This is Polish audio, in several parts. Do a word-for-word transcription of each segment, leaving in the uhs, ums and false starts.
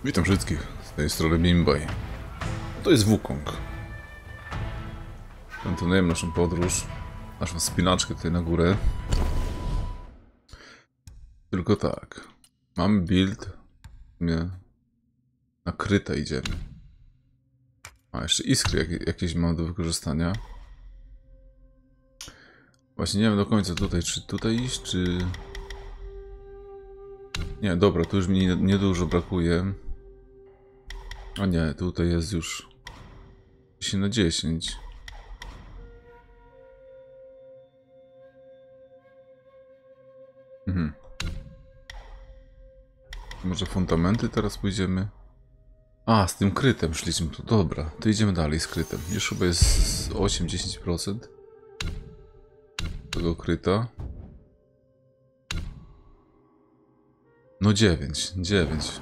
Witam wszystkich, z tej strony Bimbaj. To jest Wukong. Kontynuujemy naszą podróż, naszą wspinaczkę tutaj na górę. Tylko tak, mamy build, nie, na kryte idziemy. A jeszcze iskry jak, jakieś mam do wykorzystania. Właśnie nie wiem do końca tutaj, czy tutaj iść, czy... Nie, dobra, tu już mi niedużo brakuje. A nie, tutaj jest już dziesięć na dziesięć. Mhm. Może fundamenty teraz pójdziemy? A, z tym krytem szliśmy tu. Dobra, to idziemy dalej z krytem. Już chyba jest osiem do dziesięciu procent tego kryta. No dziewięć, dziewięć.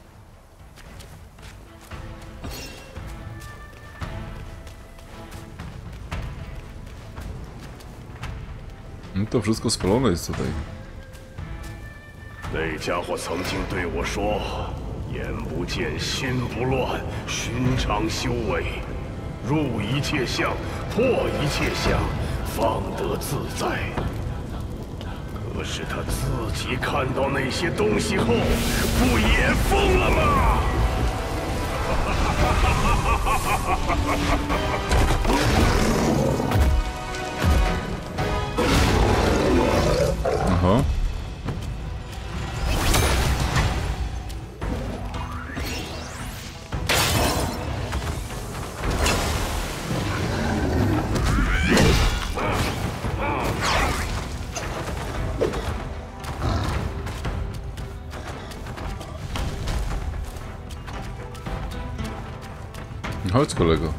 No to wszystko spalone jest tutaj. 那家伙曾经对我说：“眼不见心不乱，寻常修为，入一切相，破一切相，方得自在。”可是他自己看到那些东西后，不也疯了吗？ Aha. Chodź, kolego.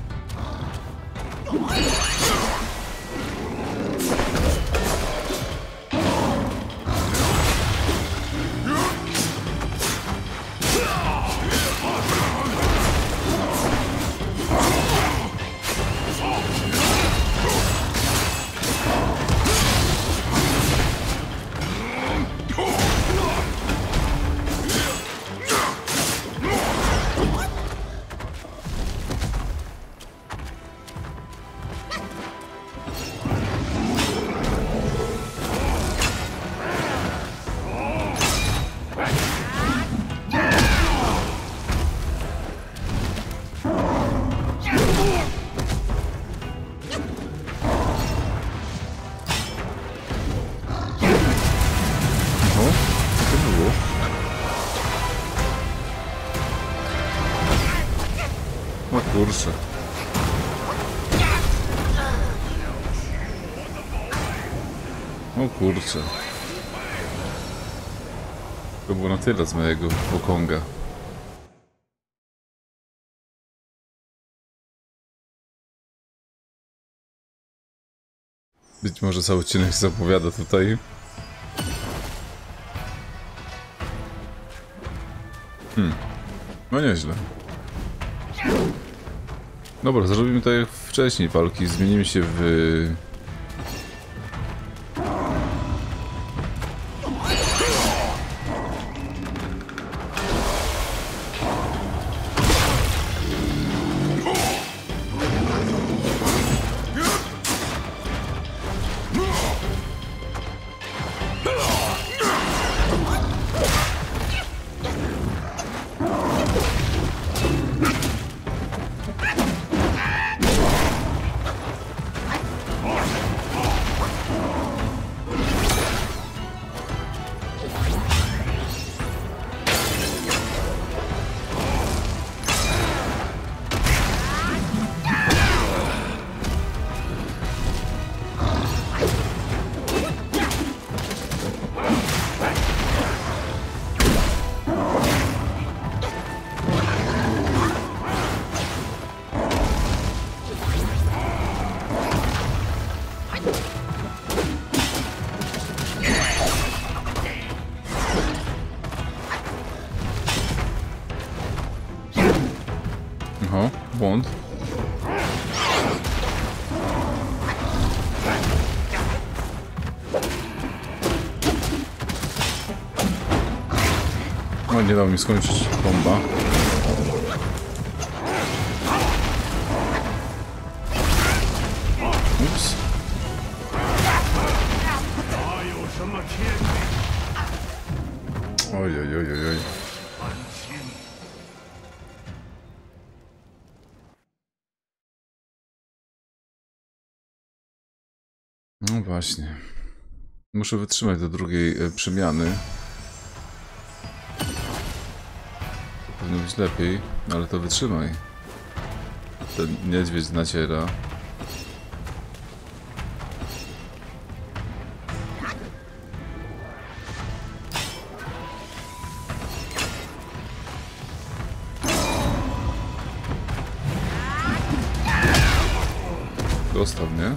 O kurczę. O kurczę. To było na tyle z mojego Wukonga. Być może cały odcinek się zapowiada tutaj. Hmm. No nieźle. Dobra, zrobimy tak jak wcześniej walki. Zmienimy się w... Aha, błąd. No nie dał mi skończyć bomba. Ups. Oj, oj, oj, oj, oj. No właśnie. Muszę wytrzymać do drugiej e, przemiany. Powinno być lepiej, ale to wytrzymaj. Ten niedźwiedź naciera. Dostał mnie.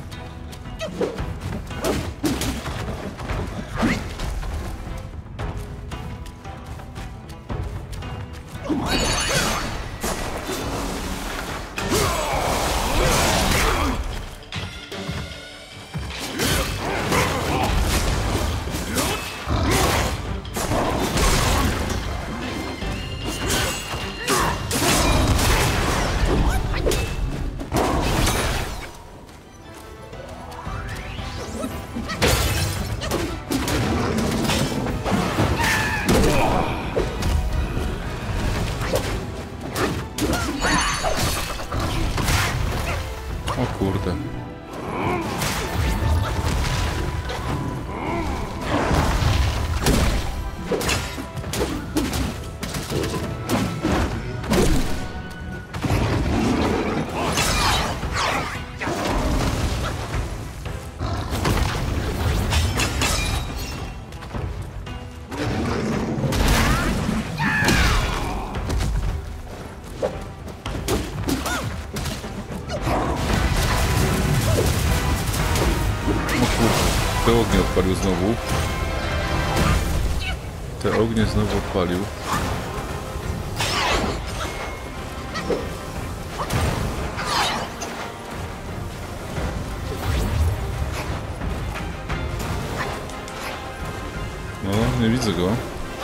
O kurde. Te ognie odpalił znowu. Te ognie znowu odpalił. No, nie widzę go.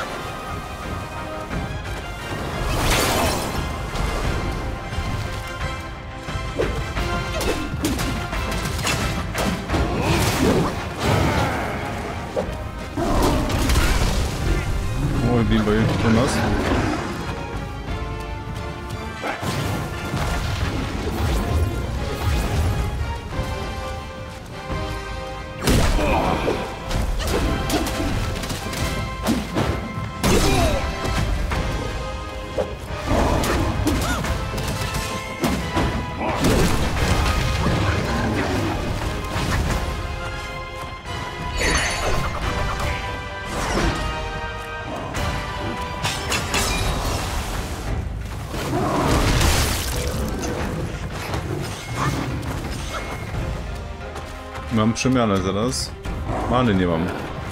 Oj, Bimbo jest po nas. Mam przemianę zaraz. Many nie mam.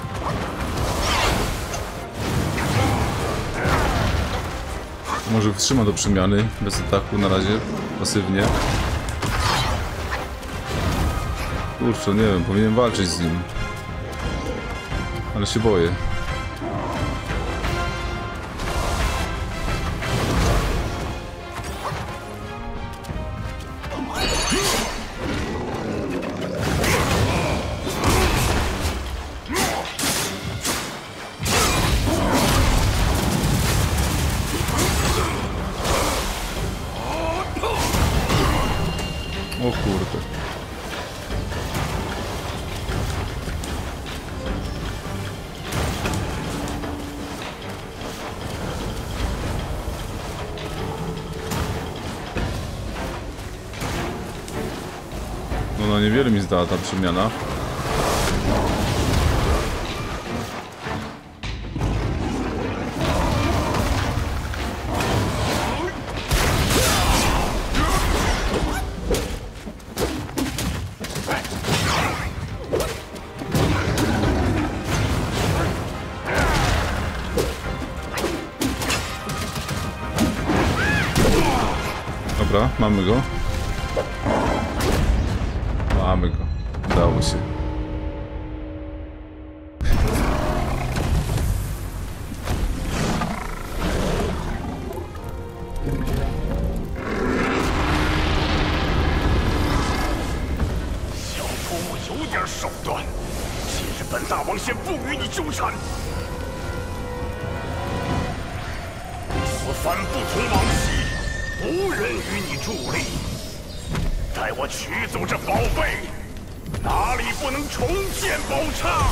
Może wytrzyma do przemiany bez ataku na razie, pasywnie. Kurczę, nie wiem, powinienem walczyć z nim. Ale się boję. O kurde. No, no niewiele mi zdała ta przemiana. Dobra, mamy go. Mamy go. Udało się. 先不与你纠缠。此番不同往昔，无人与你助力。待我取走这宝贝，哪里不能重建宝刹？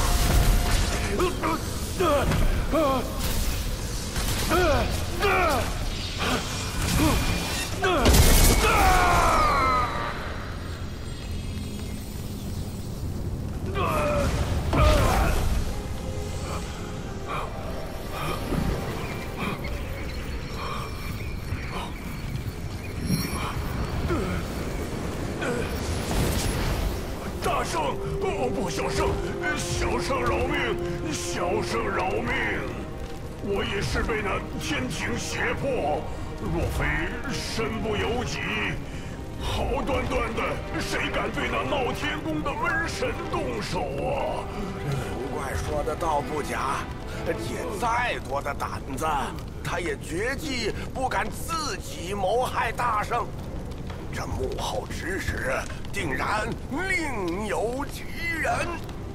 大圣，哦不，小圣，小圣饶命！小圣饶命！我也是被那天庭胁迫，若非身不由己，好端端的，谁敢对那闹天宫的瘟神动手啊？ 不怪说的倒不假，借再多的胆子，他也绝技不敢自己谋害大圣。这幕后指使定然另有其人。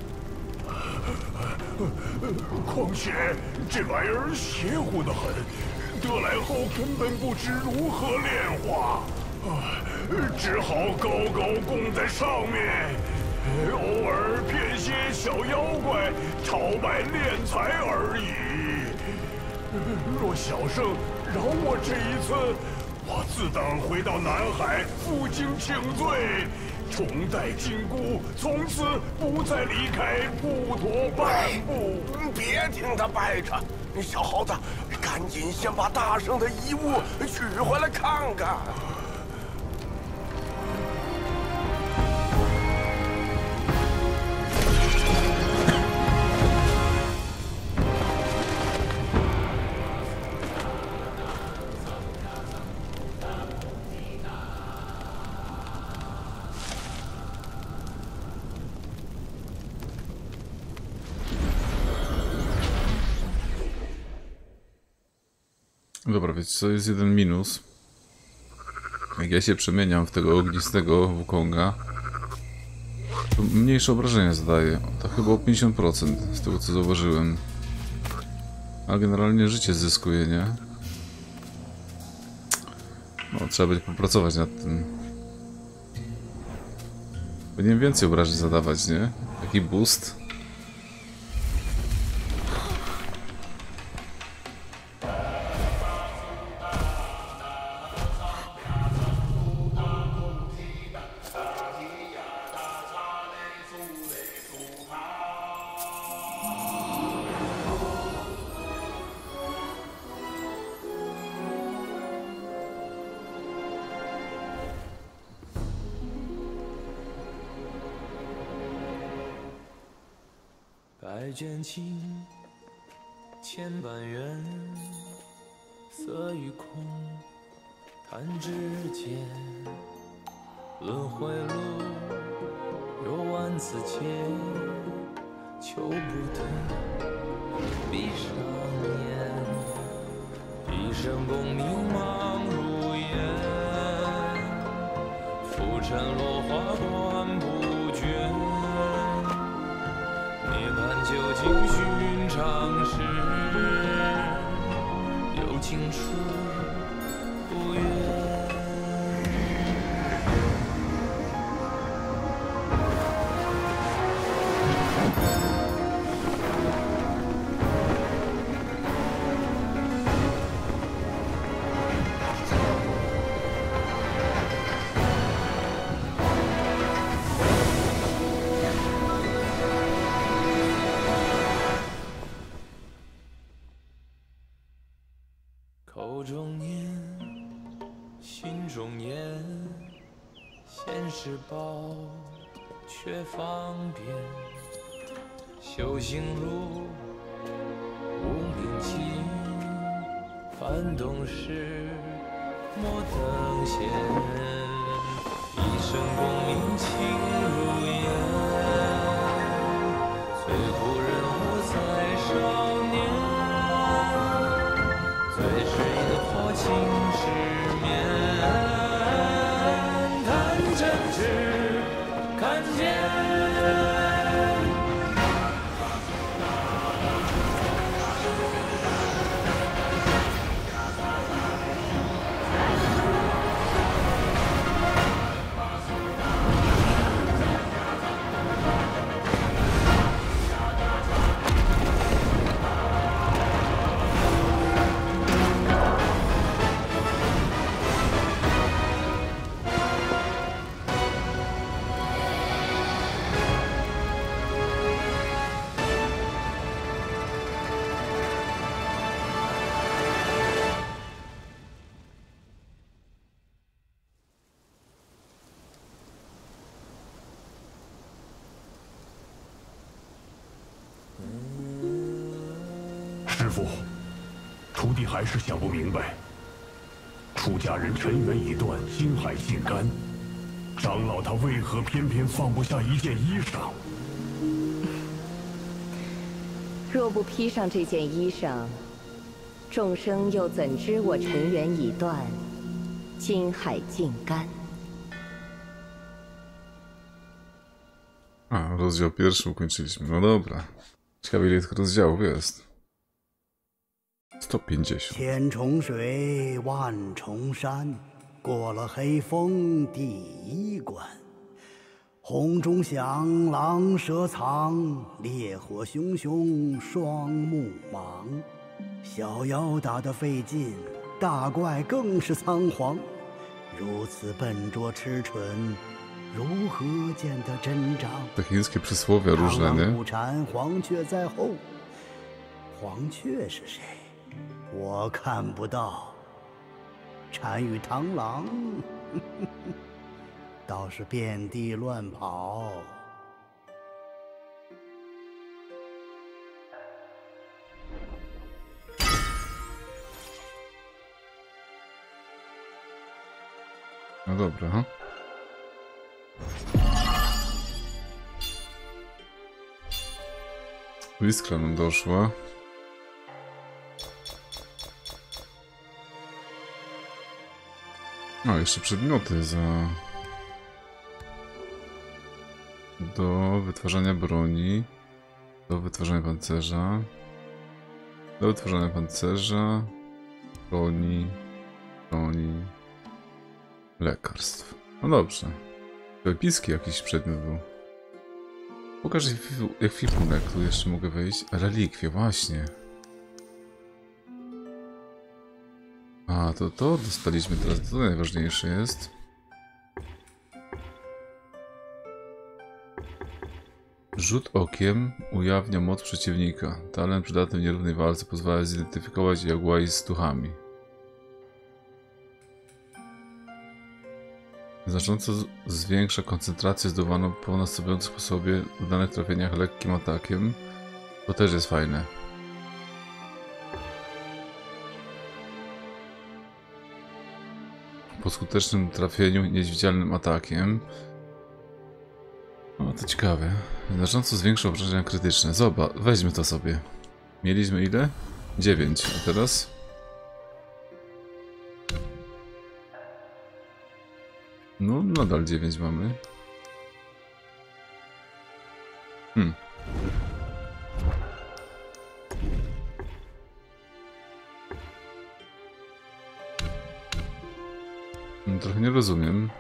况且这玩意儿邪乎的很，得来后根本不知如何炼化，只好高高供在上面，偶尔骗些小妖怪朝拜敛财而已。若小圣饶我这一次，我自当回到南海负荆请罪，重戴金箍，从此不再离开普陀半步。 别听他掰扯，小猴子，赶紧先把大圣的遗物取回来看看。 Dobra, wiecie co, jest jeden minus. Jak ja się przemieniam w tego ognistego Wukonga, to mniejsze obrażenia zadaje. To chyba o pięćdziesiąt procent z tego co zauważyłem. A generalnie życie zyskuje, nie? No, trzeba będzie popracować nad tym. Powinienem więcej obrażeń zadawać, nie? Taki boost. 百卷情，千般缘，色与空，弹指间。轮回路，有万次劫，求不得，闭上眼，一生功名忙如烟，浮沉落花断不绝。涅槃究竟寻常事，有情处不远。口中念，心中言，现世报，却方便。修行路，无名尽，幡动时，莫等闲。一生功名情如烟，最后人我在少年。最是萤火情失眠，看真知，看见。 师傅，徒弟还是想不明白，出家人尘缘已断，心海尽干，长老他为何偏偏放不下一件衣裳？ 若不披上这件衣裳，众生又怎知我尘缘已断，心海尽干？ A, rozdział pierwszy ukończyliśmy. No dobra. Ciekawe, ile tych rozdziałów jest. sto pięćdziesiąt. 千重水，万重山，过了黑风第一关。红钟响，狼蛇藏，烈火熊熊，双目盲。小妖打得费劲，大怪更是仓皇。如此笨拙痴蠢。 如何见得真章？ Te chińskie przysłowia różne, nie? 不缠黄雀在后，黄雀是谁？我看不到。单于螳螂，倒是遍地乱跑。 No dobra, ha? Iskra nam doszła. No, jeszcze przedmioty za... do wytwarzania broni, do wytwarzania pancerza, do wytwarzania pancerza, broni, broni, lekarstw. No dobrze. Episki jakiś przedmiot był. Pokaż ekwipunek, tu jeszcze mogę wejść. Relikwie, właśnie. A, to to dostaliśmy teraz, to najważniejsze jest. Rzut okiem ujawnia moc przeciwnika. Talent przydatny w nierównej walce pozwala zidentyfikować jagłaj z tuchami. Znacząco zwiększa koncentrację zdobywaną po następującym sposobie w danych trafieniach lekkim atakiem. To też jest fajne. Po skutecznym trafieniu niewidzialnym atakiem. No to ciekawe. Znacząco zwiększa obrażenia krytyczne. Zobacz, weźmy to sobie. Mieliśmy ile? dziewięć, a teraz? No, nadal dziewięć mamy. Hmm. Trochę nie rozumiem.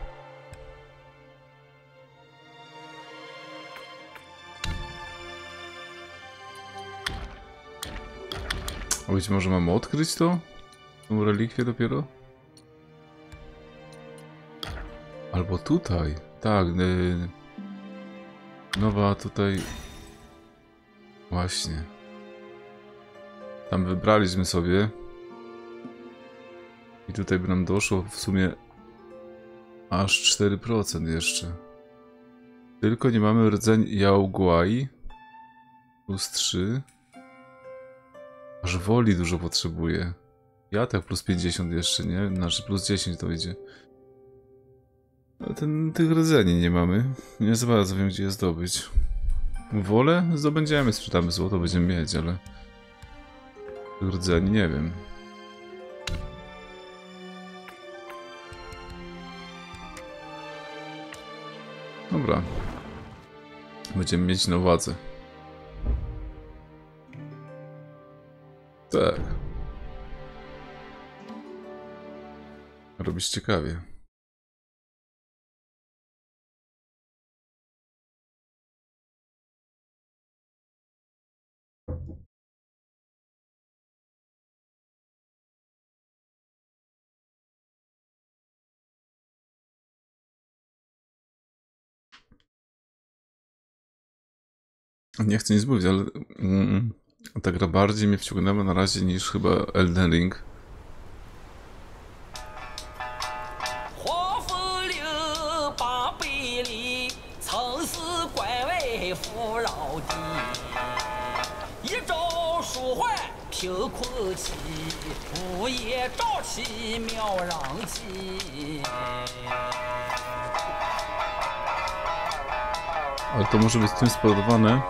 A być może mamy odkryć to? Tą relikwię dopiero? Albo tutaj. Tak. Yy, nowa tutaj. Właśnie. Tam wybraliśmy sobie. I tutaj by nam doszło w sumie aż cztery procent jeszcze. Tylko nie mamy rdzeń Yaoguai. Plus trzy. Aż woli dużo potrzebuję. Ja tak plus pięćdziesiąt jeszcze, nie? Znaczy plus dziesięć to idzie. Ale ten, tych rdzeni nie mamy. Nie za bardzo wiem, gdzie je zdobyć. Wolę zdobędziemy, sprzedamy złoto, będziemy mieć, ale... tych rdzeni nie wiem. Dobra. Będziemy mieć na uwadze. Tak. Robić ciekawie. Nie chcę nic mówić, ale mm, ta gra bardziej mnie wciągnęła na razie niż chyba Elden Ring. 休困气，午夜朝气妙让气。 Ale to może być tym spowodowane,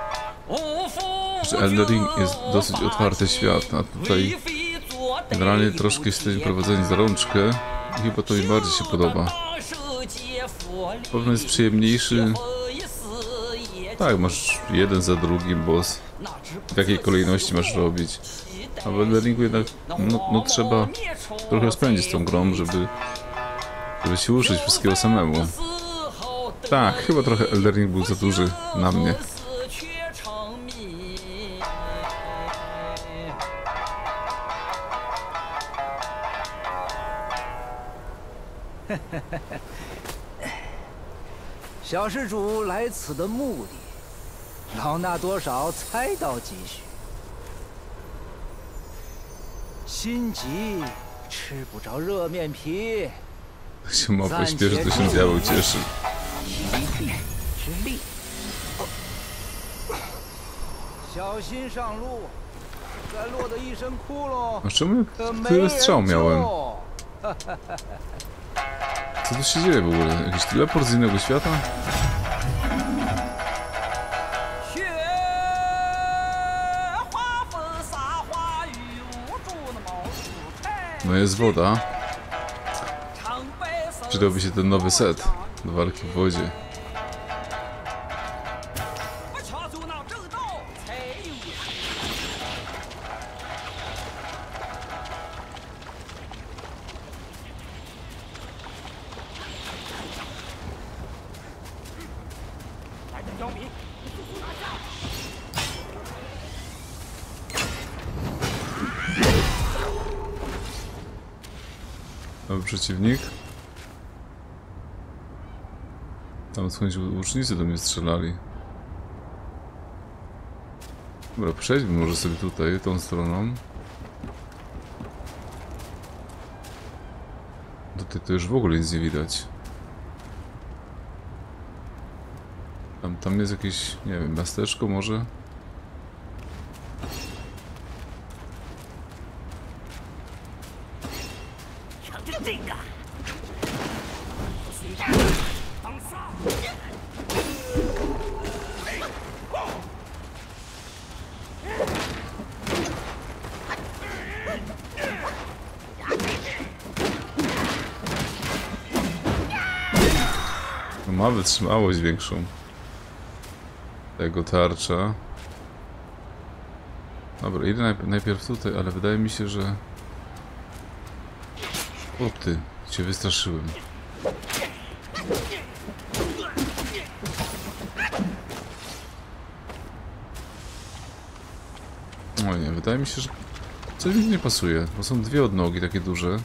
że Elden Ring jest dosyć otwarty świat, a tutaj generalnie troszkę jesteśmy prowadzeni za rączkę i chyba to mi bardziej się podoba. Pewno jest przyjemniejszy. Tak, masz jeden za drugim boss. W jakiej kolejności masz robić. A w Elden Ringu jednak no, no trzeba trochę spędzić z tą grą, żeby, żeby się uczyć wszystkiego samemu. Tak, chyba trochę Elden Ring był za duży na mnie. 小施主来此的目的，老衲多少猜到几许。心急，吃不着热面皮。 Się ma pośpieszy, to się diabeł cieszy. 一臂之力。小心上路，再落得一身窟窿， A czemu 可没 tyle 人 strzał miałem? 救。 Co tu się dzieje w ogóle? Jakiś teleport z innego świata? No jest woda. Przydałby się ten nowy set do walki w wodzie. Nowy przeciwnik. Tam skądś łucznicy do mnie strzelali. Dobra, przejdźmy może sobie tutaj, tą stroną. Tutaj to już w ogóle nic nie widać. Tam, tam jest jakieś, nie wiem, miasteczko może? Ma wytrzymałość większą. Tego tarcza. Dobra, idę najp najpierw tutaj, ale wydaje mi się, że... O ty, cię wystraszyłem. O nie, wydaje mi się, że coś mi nie pasuje, bo są dwie odnogi takie duże.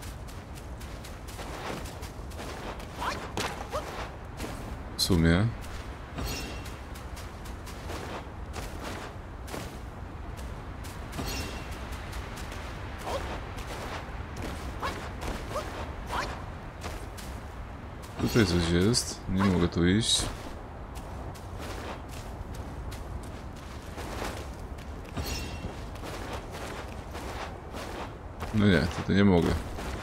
W sumie. Tutaj coś jest. Nie mogę tu iść. No nie, tutaj nie mogę.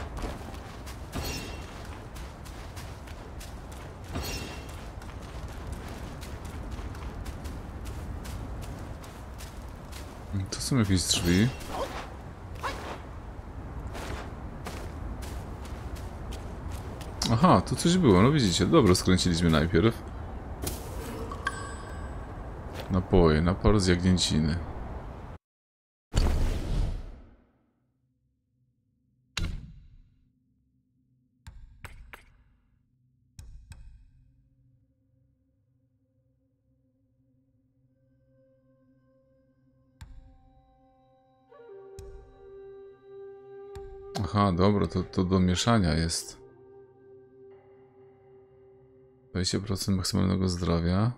Tu są jakieś drzwi. Aha, tu coś było, no widzicie, dobro skręciliśmy najpierw. Napoje, napar z jagnięciny. Aha, dobra, to, to do mieszania jest. dwadzieścia procent maksymalnego zdrowia.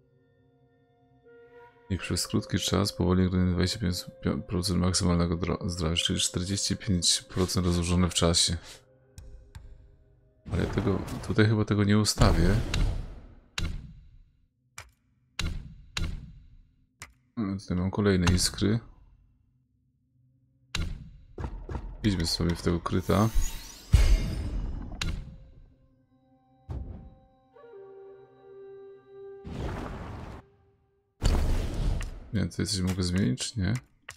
I przez krótki czas powoli ograniczy dwadzieścia pięć procent maksymalnego zdrowia, czyli czterdzieści pięć procent rozłożone w czasie. Ale ja tego, tutaj chyba tego nie ustawię. No, tutaj mam kolejne iskry. Idźmy sobie w tego kryta. Więcej coś mogę zmienić, czy nie?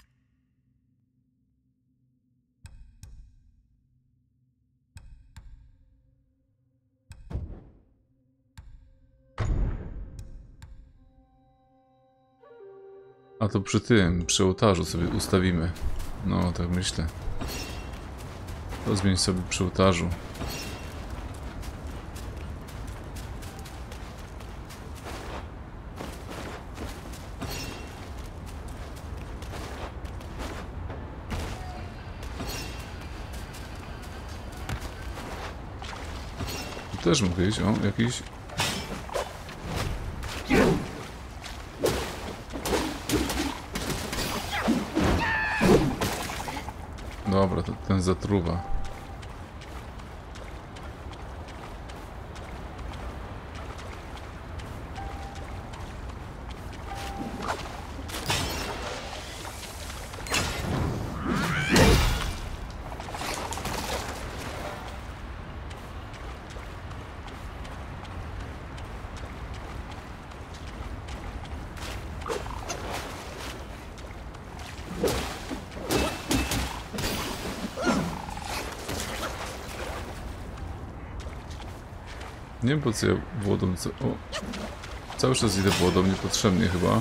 A to przy tym, przy ołtarzu sobie ustawimy. No, tak myślę. To zmień sobie przy ołtarzu. Tu też mogę iść, o, jakiś... Dobra, to ten zatruwa. Nie wiem, po co ja wodą... Co... O. Cały czas idę wodą, niepotrzebnie chyba.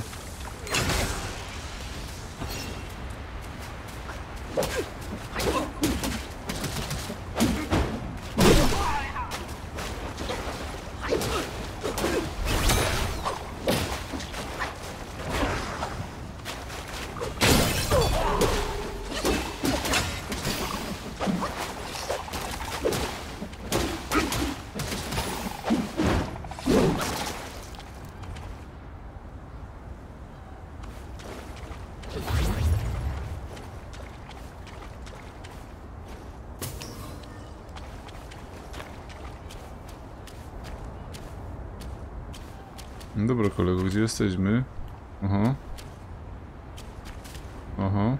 Dobra, kolego, gdzie jesteśmy? Aha. Aha.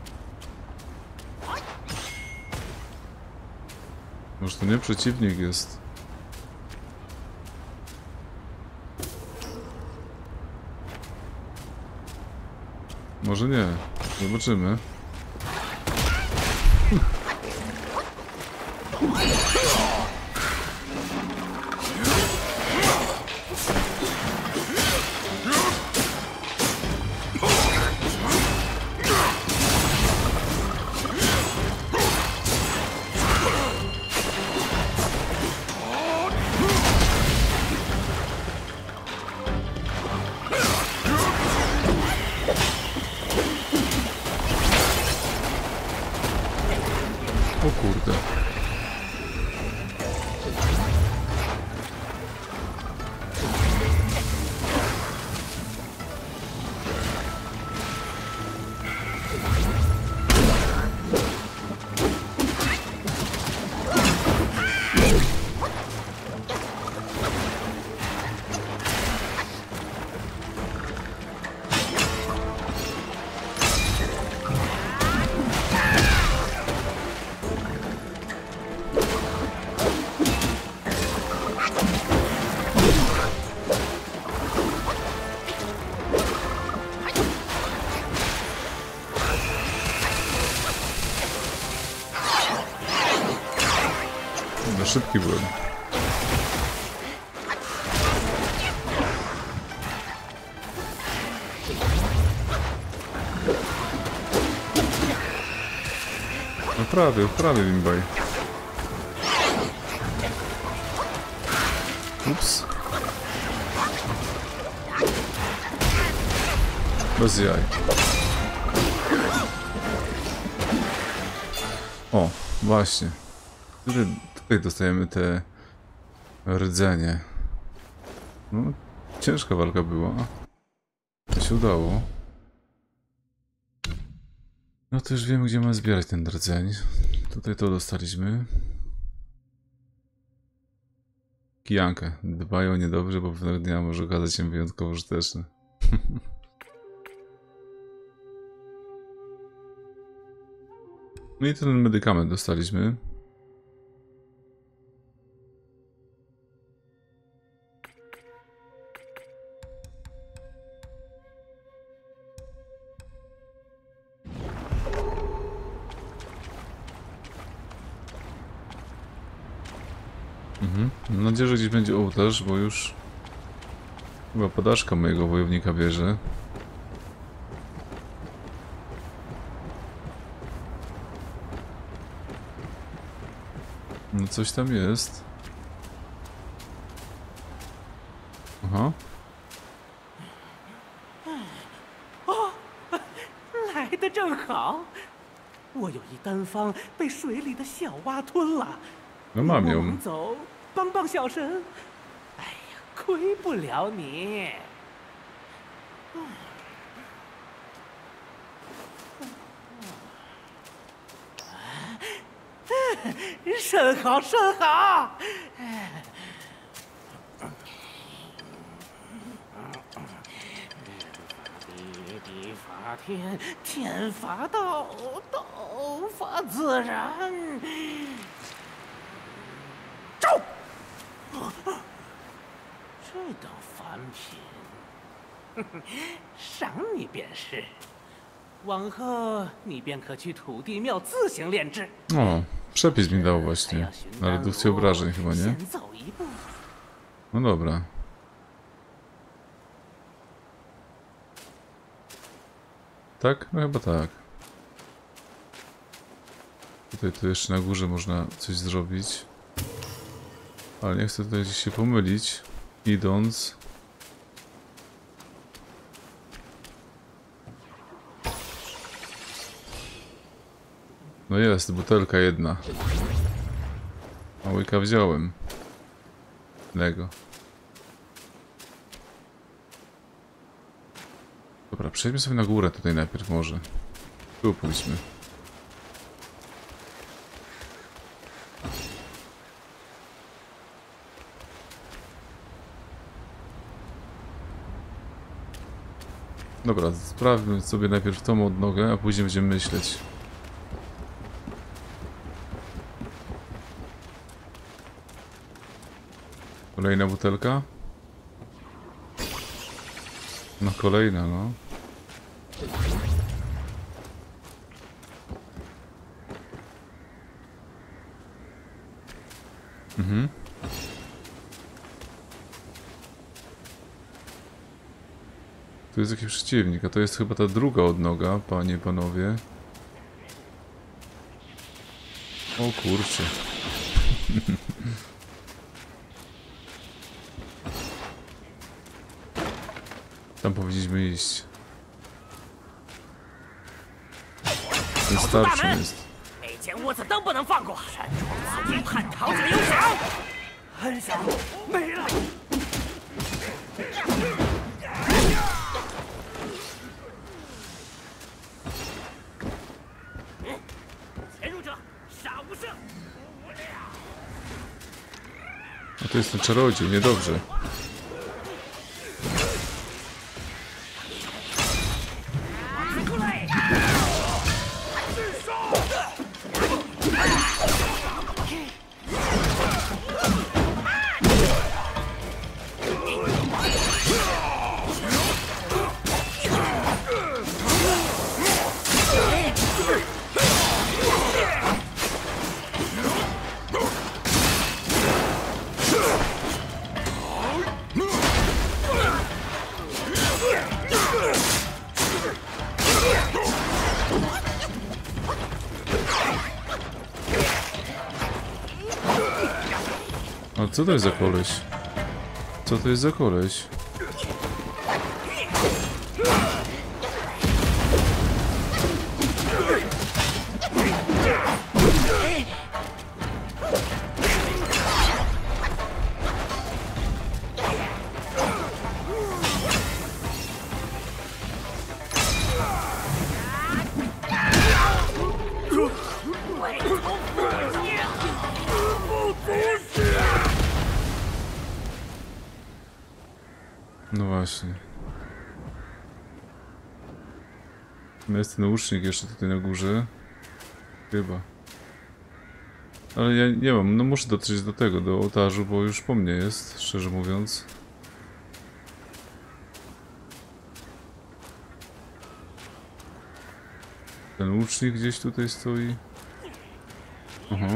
Może to nie przeciwnik jest. Może nie. Zobaczymy. O kurde. Za szybki byłem. No prawie, prawie Limbaj. Ups. Bez jaj. O, właśnie. Tutaj, tutaj dostajemy te rdzenie. No, ciężka walka była. To się udało. No to już wiemy, gdzie mamy zbierać ten rdzeń. Tutaj to dostaliśmy. Kijankę. Dbaj o niedobrze, bo pewnego dnia może okazać się wyjątkowo użyteczny. No i ten medykament dostaliśmy. Mhm. Mam nadzieję, że gdzieś będzie ołtarz, bo już chyba podażka mojego wojownika bierze. No coś tam jest. Aha. 来的正好，我有一丹方被水里的小蛙吞了。 No mam 我 ją. 们走，帮帮小神。哎呀，亏不了你。甚好，甚好。地地法天，天法道，道法自然。招！这等凡品，赏你便是。往后你便可去土地庙自行炼制。 O, przepis mi dał właśnie. Na redukcję obrażeń chyba, nie? 先走一步。 No dobra. Tak? No chyba tak. Tutaj to jeszcze na górze można coś zrobić. Ale nie chcę tutaj gdzieś się pomylić. Idąc. No jest, butelka jedna. A łyka wziąłem. Lego. Dobra, przejdźmy sobie na górę tutaj najpierw może. Tu pójdźmy. Dobra, sprawdźmy sobie najpierw tą odnogę, a później będziemy myśleć. Kolejna butelka? No kolejna, no. Mhm. Tu jest jakiś przeciwnik, a to jest chyba ta druga odnoga, panie, panowie. O kurczę. Tam powinniśmy iść. Ten starczy jest. 每间屋子都不能放过，山中此地叛逃者有赏。很想没了。潜入者，杀无赦。 A to jest ten czarodziej, niedobrze. A co to jest za koleś? Co to jest za koleś? No właśnie. No jest ten łucznik jeszcze tutaj na górze. Chyba. Ale ja nie mam, no muszę dotrzeć do tego, do ołtarzu, bo już po mnie jest, szczerze mówiąc. Ten łucznik gdzieś tutaj stoi. Aha.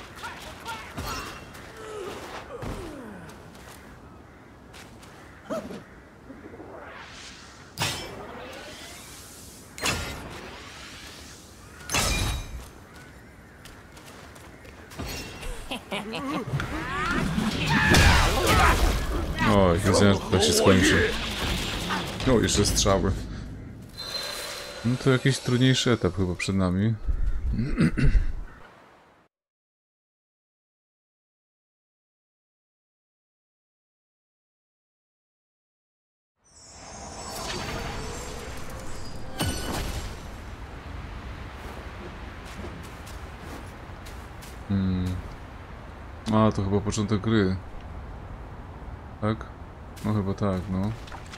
O, widzę, że to się skończy. No, jeszcze strzały. No to jakiś trudniejszy etap chyba przed nami. Hmm. A, to chyba początek gry. Tak? No chyba tak, no.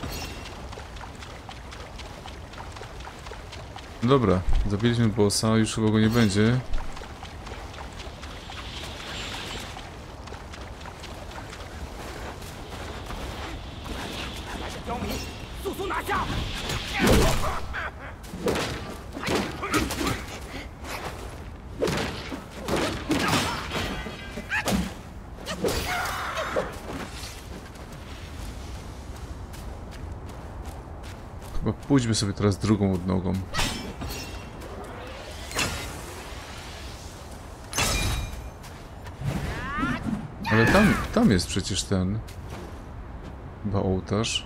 Dobra, zabiliśmy bossa, już chyba go nie będzie. Chyba pójdźmy sobie teraz drugą odnogą. Ale tam, tam jest przecież ten chyba ołtarz.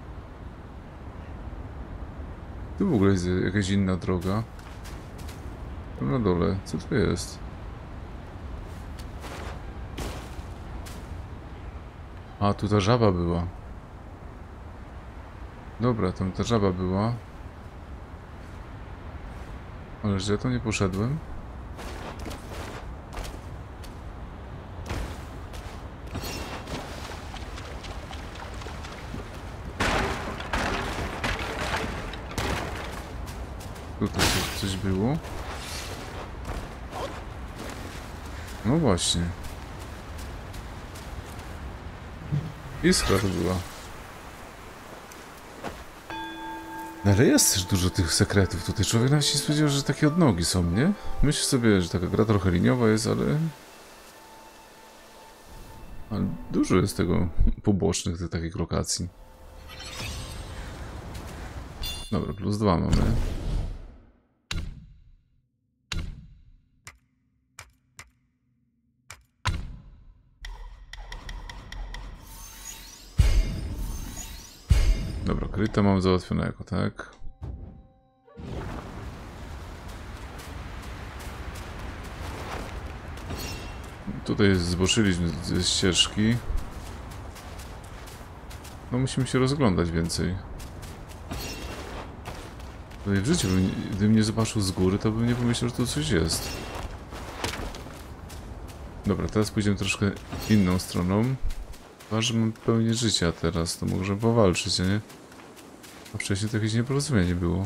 Tu w ogóle jest jakaś inna droga. Tam na dole, co to jest? A, tu ta żaba była. Dobra, tam ta żaba była. Ale że ja tam nie poszedłem. Tutaj coś, coś było. No właśnie. Iskra to była. No ale jest też dużo tych sekretów tutaj. Człowiek nawet się nie spodziewał, że takie odnogi są, nie? Myślę sobie, że taka gra trochę liniowa jest, ale... ale dużo jest tego pobocznych, tych takich lokacji. Dobra, plus dwa mamy. Dobra, kryta mam załatwionego, tak? Tutaj zboczyliśmy ze ścieżki. No musimy się rozglądać więcej. Tutaj w życiu, bym, gdybym nie zobaczył z góry, to bym nie pomyślał, że tu coś jest. Dobra, teraz pójdziemy troszkę inną stroną. Chyba, że mam pełnię życia teraz, to może powalczyć, nie? A wcześniej to jakieś nieporozumienie było.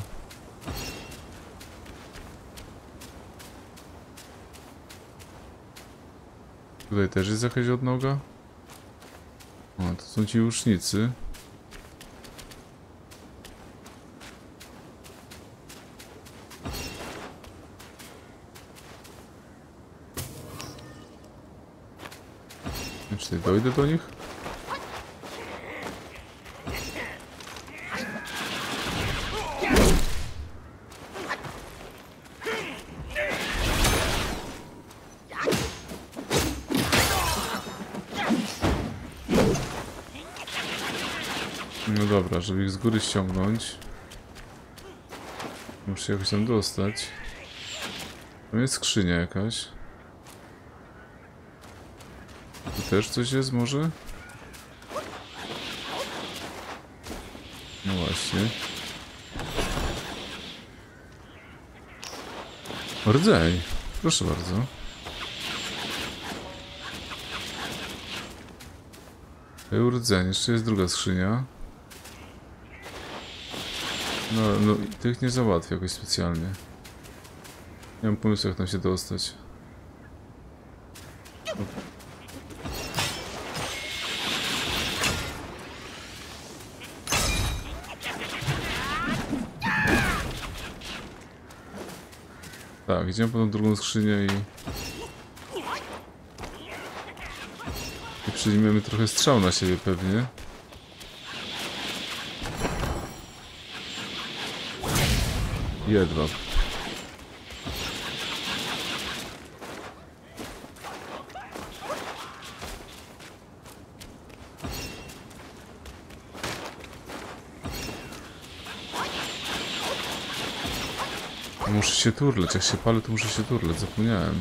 Tutaj też jest jakaś odnoga. O, to są ci łucznicy. Czy tutaj dojdę do nich? No dobra, żeby ich z góry ściągnąć, muszę się jakoś tam dostać. Tam jest skrzynia jakaś. Tu też coś jest może? No właśnie. Rdzeń. Proszę bardzo. Rdzeń. Jeszcze jest druga skrzynia. No, no tych nie załatwię jakoś specjalnie. Nie mam pomysłu, jak tam się dostać. Tak, idziemy po tą drugą skrzynię i... I przyjmiemy trochę strzał na siebie pewnie. Jedwab. Muszę się turleć, jak się palę, to muszę się turleć, zapomniałem.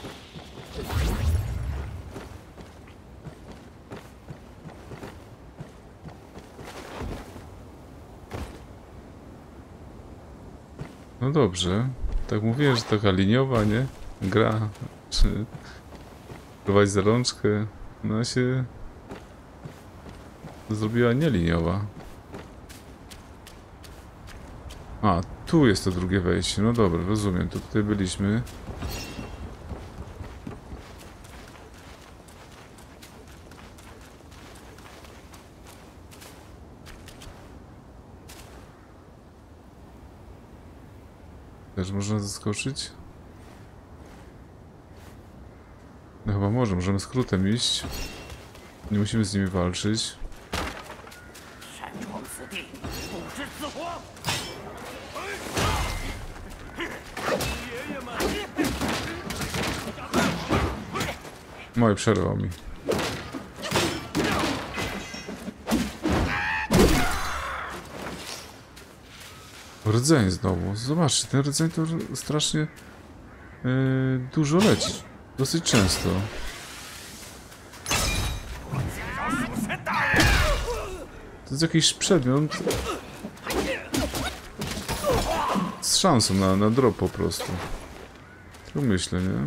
No dobrze, tak mówiłem, że taka liniowa, nie? Gra, czy prowadzi za rączkę, no się zrobiła nieliniowa. A, tu jest to drugie wejście, no dobra, rozumiem, to tutaj byliśmy. Też można zaskoczyć? No chyba może, możemy skrótem iść. Nie musimy z nimi walczyć. Moje przerwał mi. Rdzeń znowu. Zobaczcie, ten rdzeń to strasznie yy, dużo leci. Dosyć często. To jest jakiś przedmiot z szansą na, na drop po prostu. Tak myślę, nie?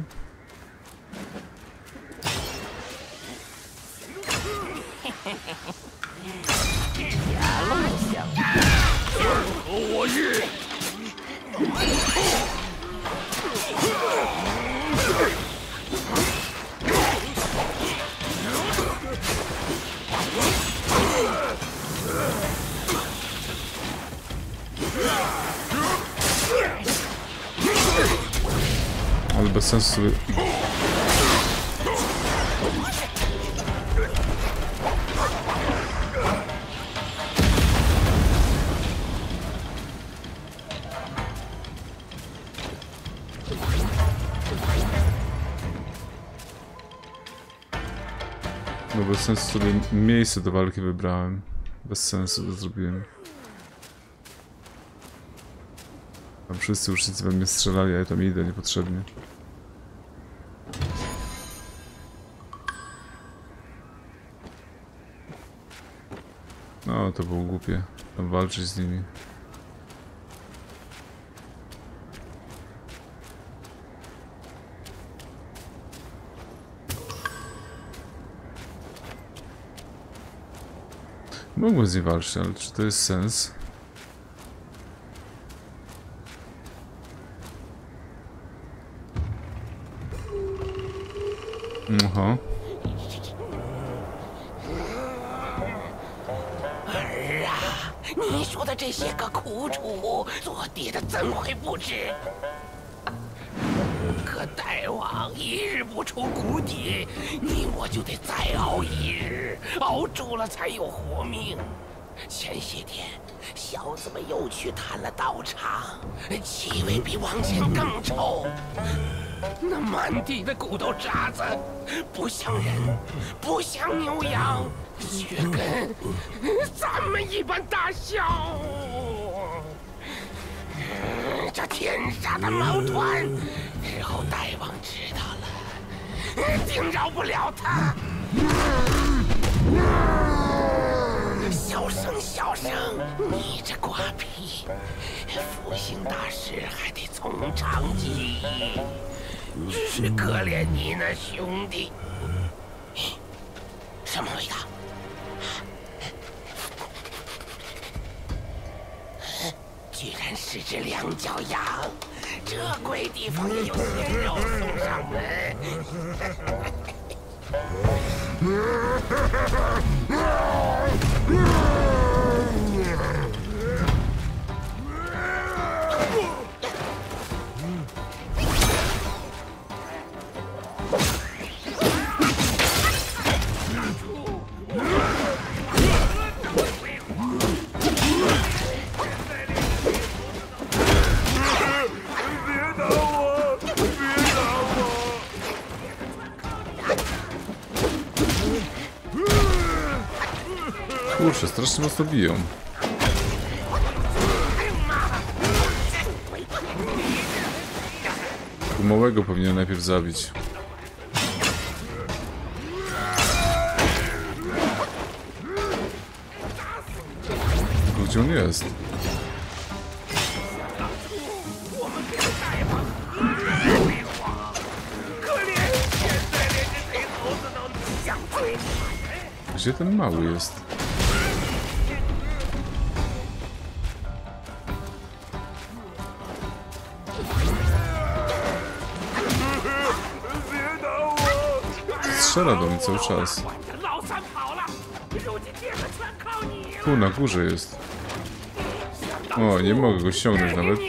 Ale bez sensu sobie... No bez sensu sobie miejsce do walki wybrałem. Bez sensu to zrobiłem. Tam wszyscy ucznicy we mnie strzelali, a ja tam idę niepotrzebnie. No, to było głupie. Tam walczyć z nimi. Mogłem z nim walczyć, ale czy to jest sens? Aha. 儿啊，你说的这些个苦楚，做爹的怎会不知？可大王一日不出谷底，你我就得再熬一日，熬住了才有活命。前些天，小子们又去探了道场，气味比往前更臭。 那满地的骨头渣子，不像人，不像牛羊，却跟咱们一般大小。这天杀的毛团，日后大王知道了，定饶不了他。小声，小声，你这瓜皮，复兴大事还得从长计议。 只可怜你那兄弟，什么味道？居然是只两脚羊， 这鬼地方也有鲜肉送上门。 Kurczę, strasznie mocno biją. Małego powinien najpierw zabić. Gdzie on jest? Gdzie ten mały jest? Strzela do mnie cały czas. Tu na górze jest. O, nie mogę go ściągnąć nawet.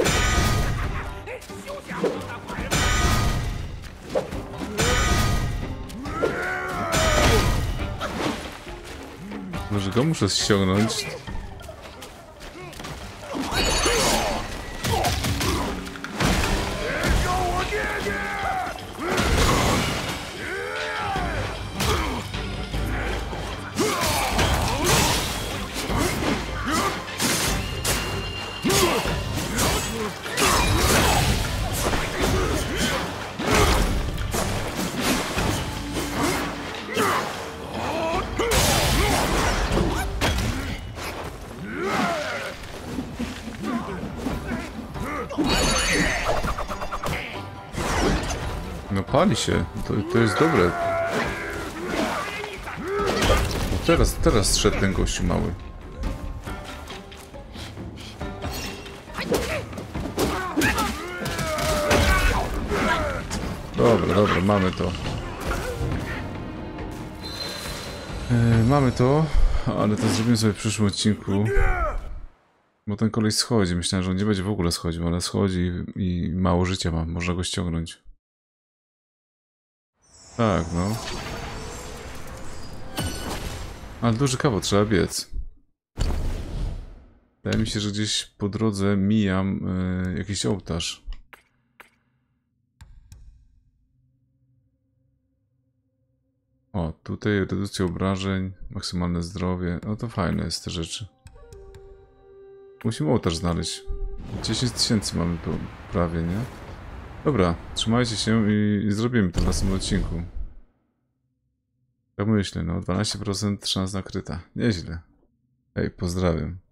Może go muszę ściągnąć. No pali się, to, to jest dobre. No teraz, teraz szedł ten gościu mały. Dobra, dobra, mamy to. E, mamy to, ale to zrobimy sobie w przyszłym odcinku. Bo ten koleś schodzi, myślałem, że on nie będzie w ogóle schodził, ale schodzi i mało życia ma, można go ściągnąć. Tak, no. Ale duży kawał, trzeba biec. Wydaje mi się, że gdzieś po drodze mijam y, jakiś ołtarz. O, tutaj redukcja obrażeń, maksymalne zdrowie. No to fajne jest te rzeczy. Musimy ołtarz znaleźć. dziesięć tysięcy mamy prawie, nie? Dobra, trzymajcie się i, i zrobimy to w następnym odcinku. Tak myślę, no dwanaście procent szans na kryta. Nieźle. Hej, pozdrawiam.